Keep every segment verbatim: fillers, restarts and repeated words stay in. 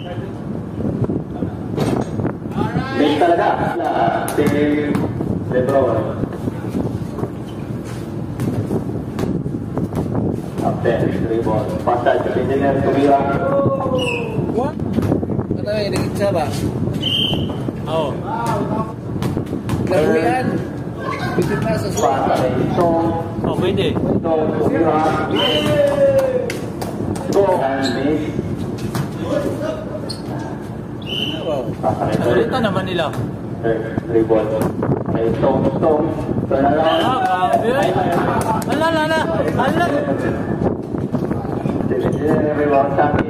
Miss talaga na si Lebron. After three ball. Pasal sa engineer tumira. Ano yung nagigsa ba? Oo. Laruyan. Pwede pa sa suwa. Pasal ito. Oh, pwede. Ito tumira. Go and miss. Pasal ito. Salita naman nila. Three ball. Ito, ito. Turn around. Ah, grabe. Ala, ala, ala. Ala. Everyone happy.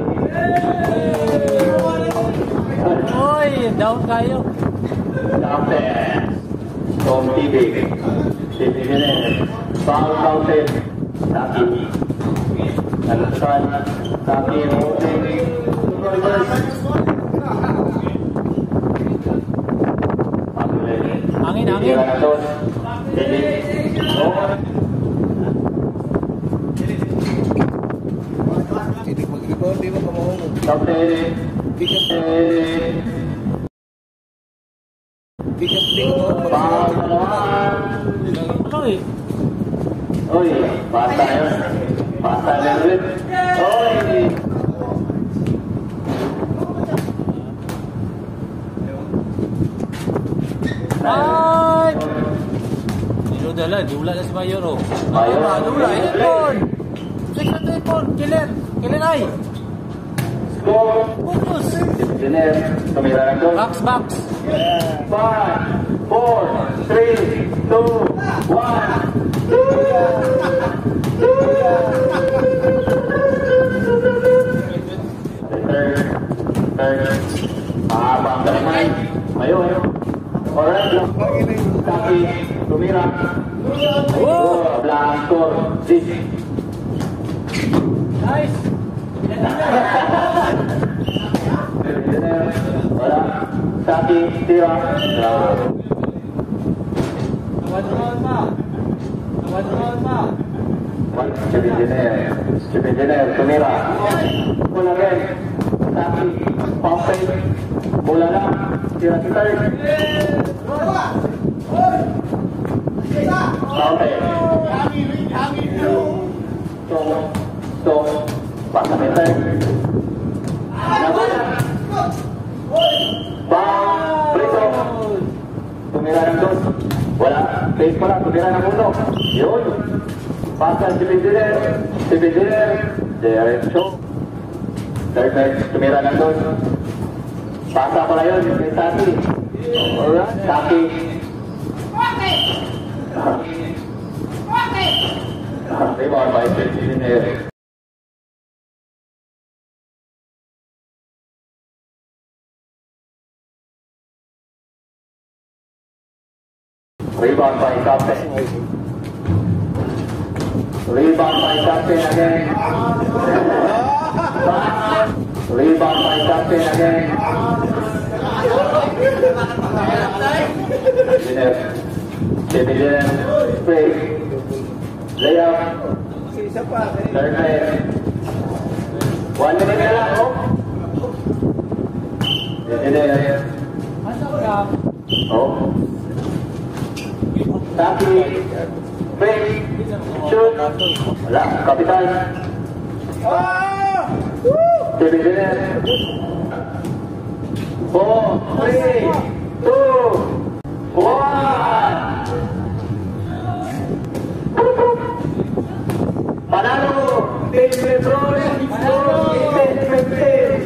Oy, down kayo. Downstairs. Tom T V. T V din. Foul counted. Taki. Nalasan. Taki. Angin, angin. Hindi mag-rebound, di ba kamahulog? Downstairs. Bigat na. Bigat, bigat mo. Foul naman. Oy. Oy, basta yun. Basta na rin. Oy! Ay! Dilo dala, dula na si Mayor, oh. Mayor. Ah, dula, ipon! Second ipon, killer! Killer ay! Score! Focus! Engineer, tumira lang doon. Box, box! Five, four, three, two, one. Third, third. Mahabang kamay. Mayo, mayo. Alright, Taki, tumira. Oh, blank score. Six. Nice! Wala. Taki, tira. Naman ma! Naman ma! One, Chief Engineer. Chief Engineer, tumira. Bola again. Taki, pump fake. Bola lang. Tira si third. Okay. So, so, pasa ni third. Nabola. Bang, prito. Tumira ng dos. Wala. Base pala, tumira ng uno. Yun. Pasa si Engineer. Si Engineer. Diretso. Third third, tumira ng dos. Pasa pala yun. Kay Taki. Alright. Taki. Rebound by si Engineer. Rebound by Captain. Rebound by Captain again. Rebound by Captain again. Engineer. Engineer. Spray. Layup. Third line. One minute na lang, oh. Engineer. Oh. Taki, break, shoot, wala, kapital. Engineer. Four, three, two, one. Panalo, Team Lebron, Team Team.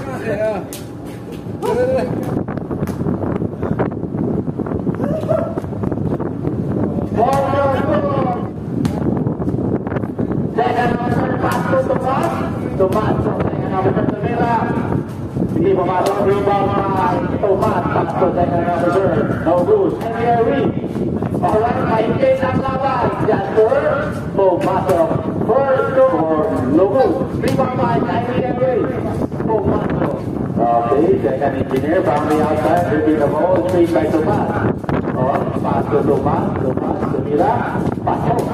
Tomat, dengan nomor merah. Hindi pumasok ang rebound mga Tomat. Pasok dengan nomor third. No good. Henry. Alright, maintain ang laban. Jasper. Pumasok. First score. No good. Rebound by Henry. Pumasok. Okay, second Engineer. Found the outside. Repeat the ball. Straight by Tomat. Oh, pasok Tomat. Tomat. Tumira. Pasok.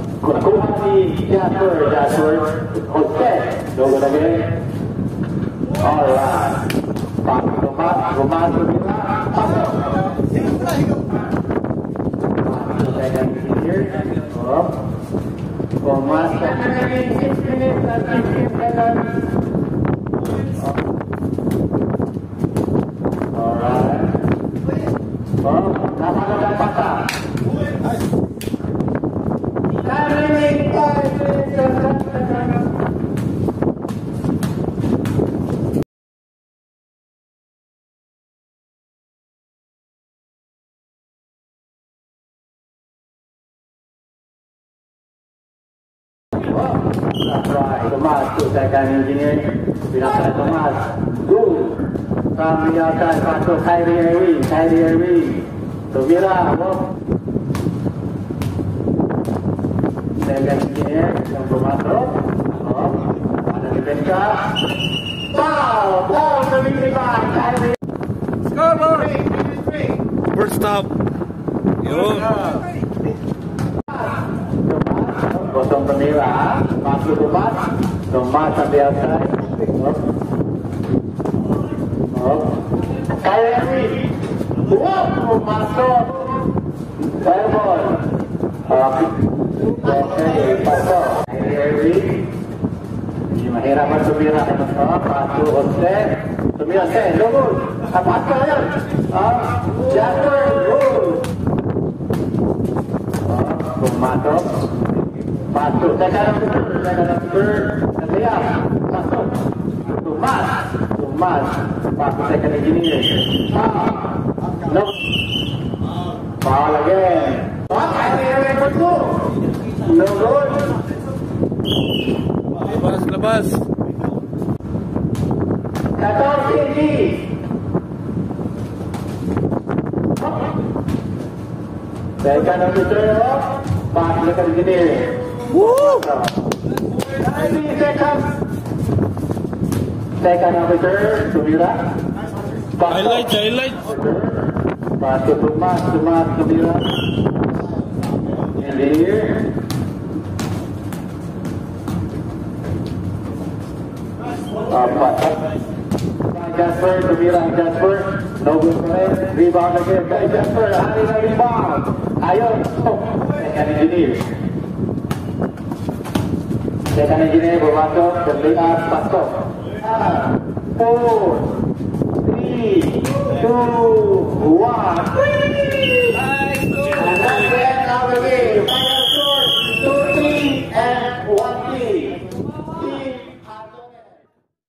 Kukuha ni Jasper. Jasper. Jose. Logo again. Alright. Pak Tomat, Tomat Tumira, pasok. Pasok second engineer. Oh. Tomat, second engineer, six minutes and fifteen seconds. Alright. Oh, napakagandang pasa. Timing, five minutes and ten seconds. That's right, Tomas to second engineer. Pinakal Tomas. Good. From the outside, pass to Kyrie Irving. Kyrie Irving. Tumira. Second engineer. Yang pumasok. Oh. Ada di Benka. Foul. Foul sa Miniban. Kyrie. Scoreboard! First stop. Yun. Gosong Tumira. Masuk Tomas. Tomas on the outside. Oh. Kyrie Irving. Wow, masuk. Fireball. Okay. Okay, pasok. Kyrie Irving. Hindi mahirapan Tumira. Oh, pasok Jose. Tumira Jose. Lugod. Ah, pasok yun. Ah, Jasper. Good. Oh, pumasok. Pasok. Teka lang number. Teka lang number. Naliap. Pasok. Tomas. Tomas. Pasok second engineer. Ah. No. Foul again. Ah, Kyrie Irving for two. No good. Labas, labas. fourteen G. Second number three. Pasok second engineer. Woo! ninety seconds. Second number third, Tumira. Highlights, highlights. Pasok Tomas, Tomas, Tumira. Engineer. Uh, pasok. Jasper, Tumira, Jasper. No good for him. Rebound again. Kay Jasper, hari na rebound. Ayun. Second engineer. Second engineer, pumasok. Terlihat, pasok. Ah, four.